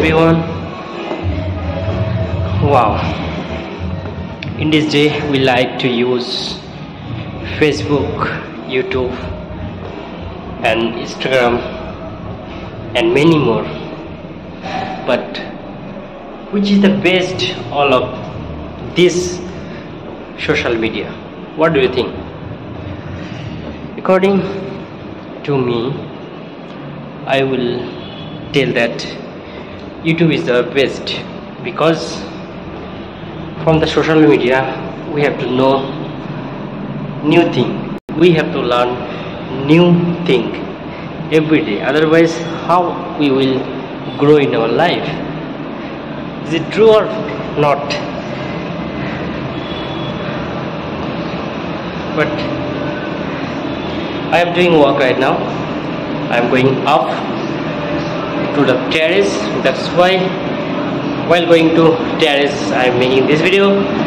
everyone. Wow, in this day we like to use Facebook, YouTube and Instagram and many more, but which is the best all of this social media? What do you think? According to me, I will tell that YouTube is the best, because from the social media we have to know new thing, we have to learn new thing every day. Otherwise, how we will grow in our life? Is it true or not? But I am doing work right now. I am going up to the terrace. That's why while going to terrace I am making this video.